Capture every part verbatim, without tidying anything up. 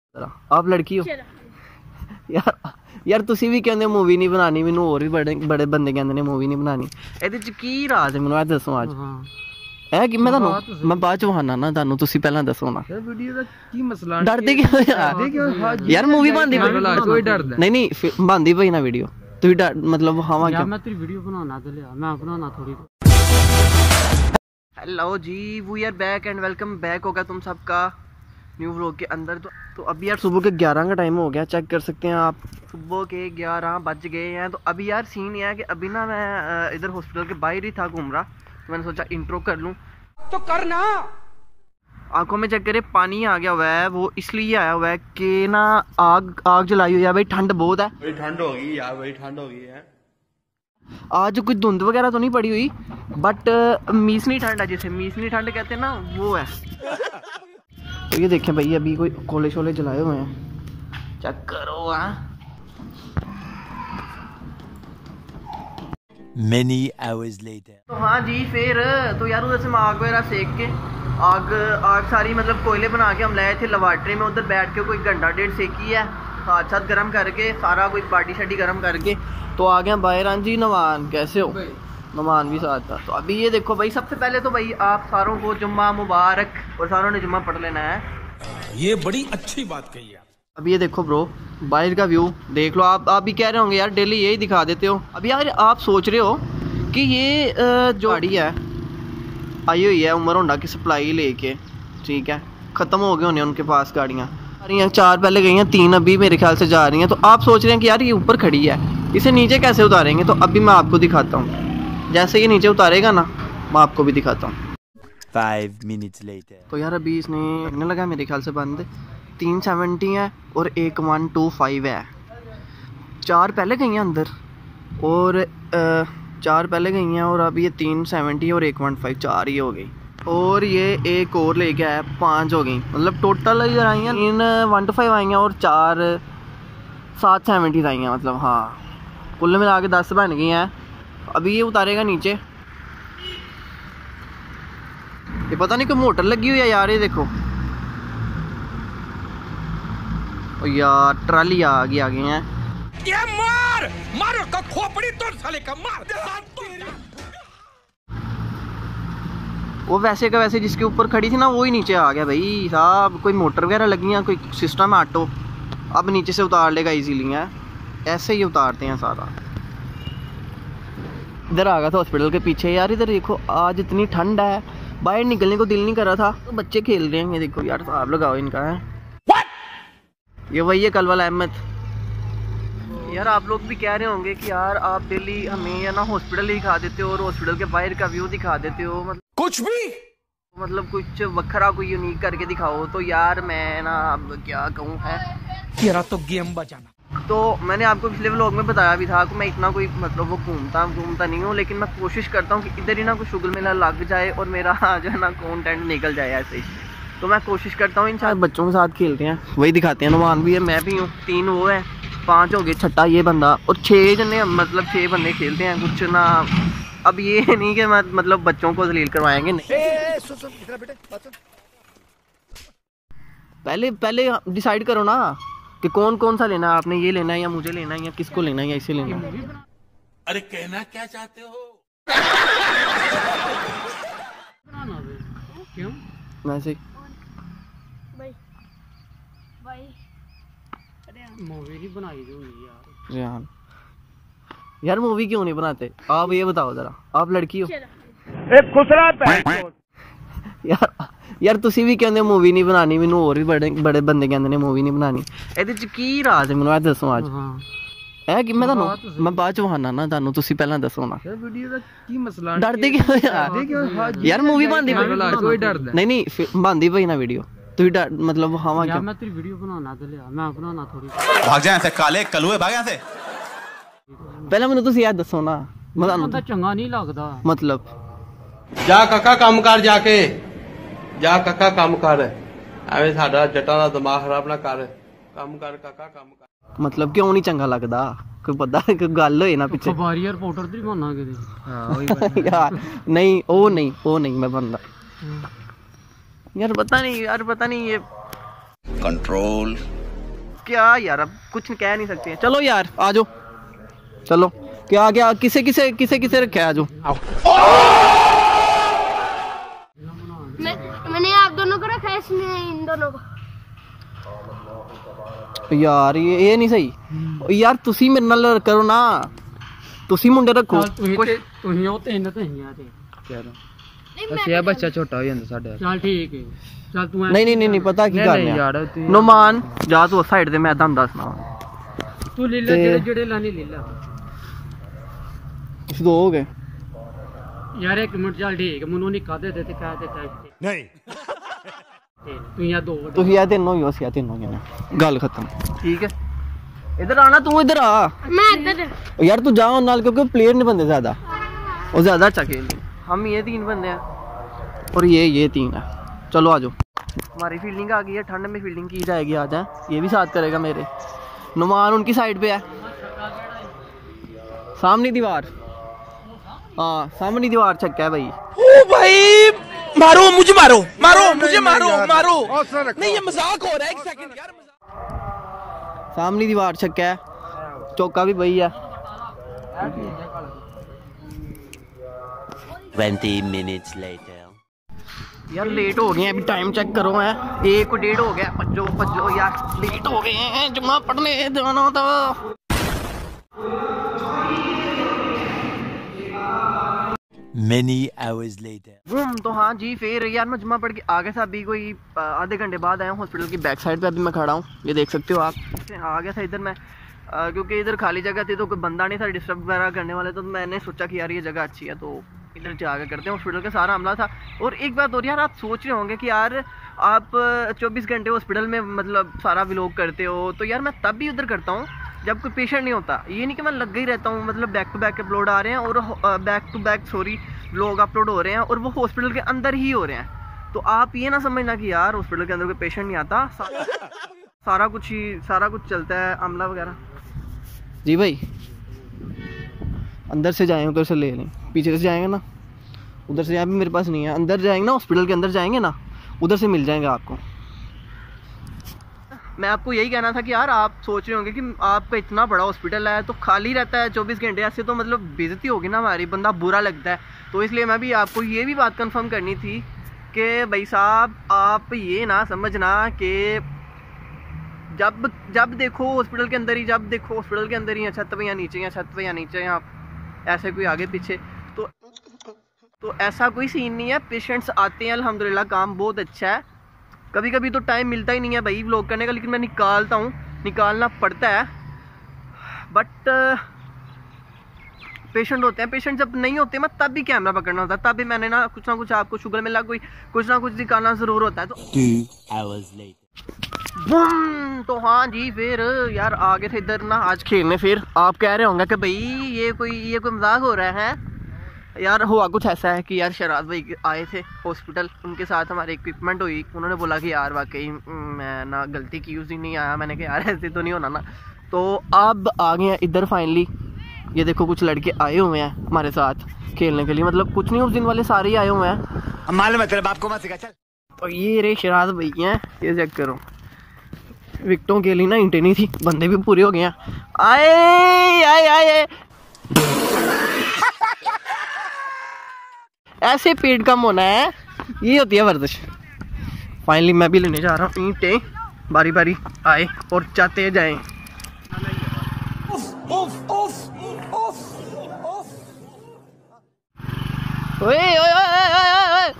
आप लड़की हो यार यार तुसी भी कहंदे मूवी नहीं बनानी मैनू और भी बड़े बड़े बंदे कहंदे ने मूवी नहीं बनानी ਇਹਦੇ ਚ ਕੀ ਰਾਜ ਹੈ ਮੈਨੂੰ ਇਹ ਦੱਸੋ ਅੱਜ ਹੈ ਕਿ ਮੈਂ ਤੁਹਾਨੂੰ ਮੈਂ ਬਾਅਦ ਚ ਵਹਾਨਾ ਨਾ ਤੁਹਾਨੂੰ ਤੁਸੀਂ ਪਹਿਲਾਂ ਦੱਸੋ ਨਾ ਯਾਰ ਵੀਡੀਓ ਦਾ ਕੀ ਮਸਲਾ ਡਰਦੇ ਕਿਉਂ ਯਾਰ ਯਾਰ ਮੂਵੀ ਬਣਦੀ ਪਈ ਕੋਈ ਡਰਦਾ ਨਹੀਂ ਨਹੀਂ ਬਣਦੀ ਪਈ ਨਾ ਵੀਡੀਓ ਤੁਸੀਂ मतलब वहां यार मैं तेरी वीडियो बनाना तो लिया मैं बनाना थोड़ी। हेलो जी we are back and welcome back होगा तुम सबका न्यू व्लॉग के अंदर। तो, तो अभी यार सुबह के ग्यारह का टाइम हो गया, चेक कर सकते हैं आप सुबह के ग्यारह बज गए हैं। तो अभी यार सीन ये है कि अभी ना मैं इधर हॉस्पिटल के बाहर ही था घूम रहा, तो मैंने सोचा इंट्रो कर लूँ। तो करना आंखों में चेक करे पानी आ गया हुआ है, वो इसलिए आया हुआ है कि ना आग आग जलाई हुई है भाई, ठंड बहुत है, बड़ी ठंड होगी यार, बड़ी ठंड होगी है। आज कुछ धुंध वगैरह तो नहीं पड़ी हुई बट मीसनी ठंड है, जिसे मीसनी ठंड कहते हैं ना वो है। तो ये देखें भाई अभी कोई कोले शोले जलाए हुए हैं, चेक करो। Many hours later. तो हाँ जी फिर तो यार उधर से मैं आग वगैरह सेक के आग आग सारी मतलब कोयले बना के हम लाए थे लेबॉर्ट्री में, उधर बैठ के कोई घंटा डेढ़ सेकी है, हाथ छत गर्म करके सारा कोई पार्टी शार्टी गर्म करके तो आ गया बाहर। हाँ जी नवान कैसे हो? नवान भी साथ था। तो अभी ये देखो भाई, सबसे पहले तो भाई आप सारों को जुम्मा मुबारक, और सारों ने जुम्मा पढ़ लेना है। ये बड़ी अच्छी बात कही है। अभी ये देखो ब्रो बाहर का व्यू देख लो। आप आप भी कह रहे होंगे यार डेली यही दिखा देते हो। अभी यार आप सोच रहे हो कि ये जो गाड़ी है आई हुई है उमर होंडा की सप्लाई लेके, ठीक है, ख़त्म हो गए होने उनके पास गाड़ियाँ आ रही हैं, चार पहले गई हैं, तीन अभी मेरे ख्याल से जा रही हैं। तो आप सोच रहे हैं कि यार ये ऊपर खड़ी है, इसे नीचे कैसे उतारेंगे? तो अभी मैं आपको दिखाता हूँ, जैसे ये नीचे उतारेगा ना मैं आपको भी दिखाता हूँ। Five minutes later. तो यार अभी इसने लगने लगा मेरे ख्याल से बंद, तीन सेवेंटी है और एक वन टू फाइव है, चार पहले गई हैं अंदर और आ, चार पहले गई हैं और अभी ये तीन सेवेंटी और एक वन फाइव, चार ही हो गई। और ये एक और लेके आया, पाँच हो गई, मतलब टोटल इधर आई हैं तीन वन टू फाइव आई हैं और चार सात सेवेंटीज आई हैं, मतलब हाँ कुल मिला के दस बन गई हैं। अभी ये उतारेगा नीचे, ये पता नहीं कोई मोटर लगी हुई है यार, ये देखो ओ यार ट्राली आ गई आ गई हैं। ये मार मार उसका खोपड़ी तोड़ साले का मार। वो वैसे का वैसे जिसके ऊपर खड़ी थी ना वो ही नीचे आ गया भाई साहब। कोई मोटर वगैरह लगी है, कोई सिस्टम है ऑटो, अब नीचे से उतार लेगा इजीली है, ऐसे ही उतारते हैं सारा। इधर आ गया था हॉस्पिटल के पीछे। यार इधर देखो आज इतनी ठंड है, बाहर निकलने को दिल नहीं कर रहा था। तो बच्चे खेल रहे हैं, ये देखो यार साहब लगाओ इनका है। ये वही है कल वाला अहमद। यार आप लोग भी कह रहे होंगे कि यार आप डेली हमें या ना हॉस्पिटल ही दिखा देते हो और हॉस्पिटल के बाहर का व्यू दिखा देते हो, मतलब कुछ भी मतलब कुछ वखरा कोई यूनिक करके दिखाओ। तो यार मैं ना अब क्या कहूँ है, तेरा तो गेम बजाना। तो मैंने आपको पिछले व्लॉग में बताया भी था कि मैं इतना कोई मतलब वो घूमता घूमता नहीं हूँ, लेकिन मैं कोशिश करता हूँ कि इधर ही ना कोई शुगल मेला लग जाए और मेरा जो है ना कंटेंट निकल जाए ऐसे ही। तो मैं कोशिश करता हूँ इन साथ बच्चों के साथ खेलते हैं, वही दिखाते हैं। नुमान भी है, मैं भी हूँ, तीन वो है, पाँच हो गए, छठा ये बंदा और छः जने, मतलब छः बंदे खेलते हैं कुछ ना। अब ये नहीं कि मैं मतलब बच्चों को जलील करवाएंगे, नहीं। पहले पहले डिसाइड करो ना कि कौन कौन सा लेना है, आपने ये लेना है या मुझे लेना है या किसको लेना है या इसे लेना है। अरे कहना क्या चाहते हो? क्यों वैसे मूवी ही बनाई होगी यार। रेहान यार मूवी क्यों नहीं बनाते आप, ये बताओ जरा, आप लड़की हो यार यार तुसी भी कहंदे मूवी नहीं बनानी, मैनू और भी बड़े बड़े बंदे कहंदे ने मूवी नहीं बनानी। ਇਹਦੇ ਚ ਕੀ ਰਾਜ ਹੈ ਮੈਨੂੰ ਇਹ ਦੱਸੋ ਅੱਜ। ਹੈ ਕਿ ਮੈਂ ਤੁਹਾਨੂੰ ਮੈਂ ਬਾਅਦ ਚ ਵਹਾਨਾ ਨਾ ਤੁਹਾਨੂੰ, ਤੁਸੀਂ ਪਹਿਲਾਂ ਦੱਸੋ ਨਾ। ਯਾਰ ਵੀਡੀਓ ਦਾ ਕੀ ਮਸਲਾ ਡਰਦੇ ਕਿਉਂ ਯਾਰ? ਯਾਰ मूवी ਬਣਦੀ ਪਈ, ਕੋਈ ਡਰਦਾ ਨਹੀਂ ਨਹੀਂ ਬਣਦੀ ਪਈ ਨਾ ਵੀਡੀਓ, ਤੁਸੀਂ मतलब ਵਹਾਵਾ यार क्यों? मैं तेरी वीडियो बनाना तो लिया मैं बनाना थोड़ी। भाग जाए ऐसे काले कलुए, भाग यहाँ से। ਪਹਿਲਾਂ ਮੈਨੂੰ ਤੁਸੀਂ ਇਹ ਦੱਸੋ ਨਾ, ਮੈਂ ਤੁਹਾਨੂੰ ਤਾਂ ਚੰਗਾ ਨਹੀਂ ਲੱਗਦਾ मतलब ਜਾ ਕਾਕਾ ਕੰਮ ਕਰ, ਜਾ ਕੇ ਜਾ ਕਾਕਾ ਕੰਮ ਕਰ, ਐਵੇਂ ਸਾਡਾ ਜੱਟਾਂ ਦਾ ਦਿਮਾਗ ਖਰਾਬ ਨਾ ਕਰ, ਕੰਮ ਕਰ ਕਾਕਾ ਕੰਮ ਕਰ। मतलब क्यों नहीं चंगा लगता? कोई पता कोई गल होए ना पीछे खबारी रिपोर्टर तो बनना किते। हां वही यार नहीं वो नहीं वो नहीं मैं बंदा यार, पता नहीं यार, पता नहीं ये कंट्रोल क्या यार, अब कुछ कह नहीं सकते हैं। चलो यार आ जाओ, चलो क्या क्या किसे किसे किसे किसे रखे आ जाओ। मैं मैंने आप दोनों को रखा है, इसमें इन दोनों को। यार ये ये नहीं सही यार, तुसी मेरे नाल करो ना, तुसी मुंडे रखो। ਤੁਸੀਂ ਉਹ ਤਿੰਨ ਤੇ ਹੀ ਆ ਤੇ ਅਸੀਂ ਆ ਬੱਚਾ ਛੋਟਾ ਹੋ ਜਾਂਦਾ ਸਾਡੇ। ਚੱਲ ਠੀਕ ਹੈ, ਚੱਲ ਤੂੰ नहीं नहीं नहीं नहीं पता की करना ਯਾਰ नोमान जा तू साइड ते मैं तुहानू दसना। ਤੂੰ ਲੈ ਲੈ ਜਿਹੜੇ ਜਿਹੜੇ ਲਾਣੇ ਲੈ ਲੈ दो हो गए ਯਾਰ। ਇੱਕ ਮਿੰਟ ਚੱਲ ਠੀਕ, ਮੈਨੂੰ ਨਿੱਕਾ ਦੇ ਦੇ ਤੇ ਕਹਿ ਦੇ ਟੈਸਟ ਨਹੀਂ ਤੂੰ ਯਾ ਦੋ ਤੁਸੀਂ ਆ ਤਿੰਨੋਂ ਹੀ ਹੋ, ਅਸੀਂ ਆ ਤਿੰਨੋਂ ਹੀ ਆ, गल खत्म। ठीक है इधर आना, तू इधर आ। मैं इधर यार तू जाओ नाल, क्योंकि प्लेयर नहीं बनते ज्यादा, वो ज्यादा अच्छा खेल। हम ये तीन बंदे हैं और ये ये तीन है। चलो आ जाओ। हमारी फील्डिंग आ गई है, ठंड में फील्डिंग की जाएगी आज है। ये भी साथ करेगा मेरे। नुमान उनकी साइड पे है, सामने दीवार, हाँ सामने दीवार छक्का है भाई। ओ भाई मारो मुझे, मारो मारो मुझे, मारो मारो नहीं, ये मजाक हो रहा है। एक सेकंड यार, सामने दीवार छक्का है, चौका भी वही है। Twenty minutes later. यार लेट हो गए हैं, अभी टाइम चेक करो है, एक डेढ़ हो गया। भज्जो भज्जो यार, लेट हो गए हैं, जुम्मा पढ़ने जाना था। Many hours later. हम्म तो हाँ जी, फिर यार मैं जुम्मा पढ़ के आगे से अभी कोई आधे घंटे बाद आया हूँ। हॉस्पिटल की बैक साइड पे अभी मैं खड़ा हूँ, ये देख सकते हो आप। आ गया था इधर मैं, आ, क्योंकि इधर खाली जगह थी तो कोई बंदा नहीं था डिस्टर्ब वगैरह करने वाले, तो मैंने सोचा कि यार ये जगह अच्छी है तो इधर से आगे करते हैं। हॉस्पिटल का सारा हमला था। और एक बात और यार, आप सोच रहे होंगे कि यार आप चौबीस घंटे हॉस्पिटल में मतलब सारा व्लॉग करते हो, तो यार मैं तब भी उधर करता हूँ जब कोई पेशेंट नहीं होता। ये नहीं कि मैं लग ही रहता हूँ, मतलब बैक टू बैक अपलोड आ रहे हैं और back to back sorry vlog upload हो रहे हैं और वो हॉस्पिटल के अंदर ही हो रहे हैं। तो आप ये ना समझना कि यार हॉस्पिटल के अंदर कोई पेशेंट नहीं आता, सारा, सारा कुछ ही सारा कुछ चलता है, अमला वगैरह। जी भाई अंदर से जाएंगे, उधर से ले लें, पीछे से जाएंगे ना, उधर से यहाँ भी मेरे पास नहीं है। अंदर जाएंगे ना, हॉस्पिटल के अंदर जाएंगे ना, उधर से मिल जाएंगे आपको। मैं आपको यही कहना था कि यार आप सोच रहे होंगे कि आपका इतना बड़ा हॉस्पिटल है तो खाली रहता है चौबीस घंटे, ऐसे तो मतलब बेइज्जती होगी ना हमारी, बंदा बुरा लगता है। तो इसलिए मैं भी आपको ये भी बात कंफर्म करनी थी कि भाई साहब आप ये ना समझना कि जब जब देखो हॉस्पिटल के अंदर ही, जब देखो हॉस्पिटल के अंदर ही है, छत पे या नीचे, या छत पे या नीचे, या ऐसे कोई आगे पीछे, तो तो ऐसा कोई सीन नहीं है। पेशेंट्स आते हैं अल्हम्दुलिल्लाह, काम बहुत अच्छा है। कभी कभी तो टाइम मिलता ही नहीं है भाई व्लॉग करने का, लेकिन मैं निकालता हूँ, निकालना पड़ता है। बट पेशेंट होते हैं, पेशेंट जब नहीं होते मैं तब भी कैमरा पकड़ना होता है, तब भी मैंने ना कुछ ना कुछ आपको शुगर मिला, कोई कुछ ना कुछ दिखाना ज़रूर होता है। तो Two hours later. बूम, तो हाँ जी फिर यार आगे थे इधर ना आज खेलने। फिर आप कह रहे होंगे कि भाई ये कोई ये कोई मजाक हो रहा है। यार हुआ कुछ ऐसा है कि यार शराज भाई आए थे हॉस्पिटल, उनके साथ हमारी इक्विपमेंट हुई। उन्होंने बोला कि यार वाकई मैं ना गलती की, उस दिन नहीं आया। मैंने कहा यार ऐसे तो नहीं होना ना। तो अब आ गए हैं इधर फाइनली। ये देखो कुछ लड़के आए हुए हैं हमारे साथ खेलने के लिए, मतलब कुछ नहीं, उस दिन वाले सारे ही आए हुए हैं। मालूम है तेरे बाप को मत सिखा, चल। तो ये रे शराज भाई हैं, ये चेक करो। विकटों के लिए ना इंटें नहीं थी, बंदे भी पूरे हो गए हैं। आए आए आए ऐसे पेट कम होना है, ये होती है वर्जिश। फाइनली मैं भी लेने जा रहा हूँ ईंटें, बारी बारी आए और चाहते जाएं। ओए ओए ओए ओए ओए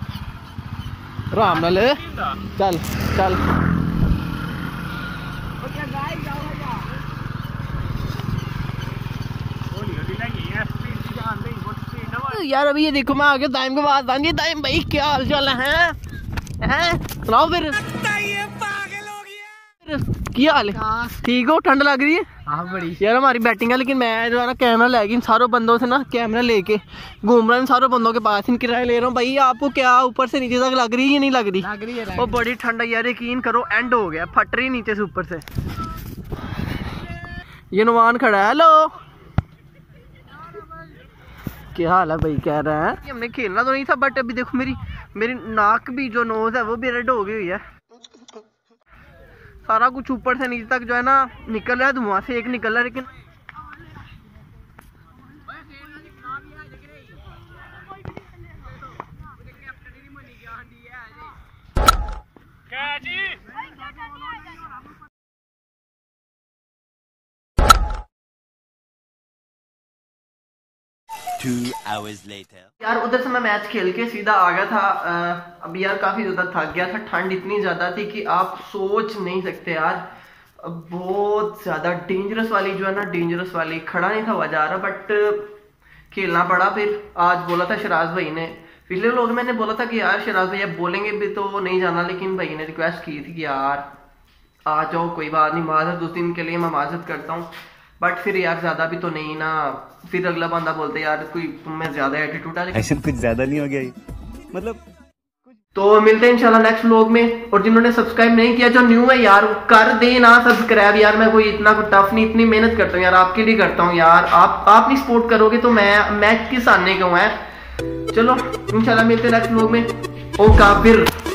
राम नाल चल चल। यार अभी ये देखो मैं आ गया दाइम के बाद। दाइम दाइम भाई क्या हाल चाल है हैं? सुनाओ फिर क्या हाल है? ठीक हो? ठंड लग रही है? हाँ बड़ी यार हमारी बैटिंग है, लेकिन मैं जो है ना कैमरा ले गई इन सारों बंदों से ना, कैमरा लेके घूम रहा हूँ इन सारों बंदों के पास, इन किराए ले रहा हूँ। भाई आपको क्या ऊपर से नीचे तक लग रही है या नहीं लग रही? लग रही है। वो बड़ी ठंड है यार, यकीन करो एंड हो गया, फट रही नीचे से ऊपर से। ये नुमान खड़ा है। हेलो क्या हाल है भाई? कह रहा है हमने खेलना तो नहीं था, बट अभी देखो मेरी मेरी नाक भी जो नोज है वो भी रेड हो गई हुई है। सारा कुछ ऊपर से नीचे तक जो है ना निकल रहा है, धुआं से एक निकल रहा है, लेकिन Two hours later. यार उधर से मैं मैच खेल के सीधा आ गया था। अ, अभी यार काफी ज्यादा थक गया था, ठंड इतनी ज्यादा थी कि आप सोच नहीं सकते यार, बहुत ज्यादा डेंजरस वाली जो है ना, डेंजरस वाली, खड़ा नहीं था हुआ जा रहा, बट खेलना पड़ा। फिर आज बोला था शराज भाई ने, पिछले लोग मैंने बोला था कि यार शराज भैया बोलेंगे भी तो नहीं जाना, लेकिन भाई ने रिक्वेस्ट की थी कि यार आ जाओ, कोई बात नहीं, माजरत उस दिन के लिए मैं माजरत करता हूँ, बट फिर यार ज्यादा भी तो नहीं ना, फिर अगला बंदा बोलते यार कोई तुम में ज्यादा एटीट्यूड है, ऐसे कुछ ज्यादा नहीं हो गया ये? मतलब तो मिलते हैं इंशाल्लाह नेक्स्ट व्लॉग में। और जिन्होंने सब्सक्राइब नहीं किया, जो न्यू है यार, कर दे ना सब्सक्राइब यार। मैं कोई इतना कोई टफ नहीं, इतनी मेहनत करता हूँ यार, आपके लिए करता हूँ यार। आप आप नहीं सपोर्ट करोगे तो मैं मैं किस आने का हूँ है। चलो इंशाल्लाह मिलते हैं नेक्स्ट व्लॉग में। ओ काफिर।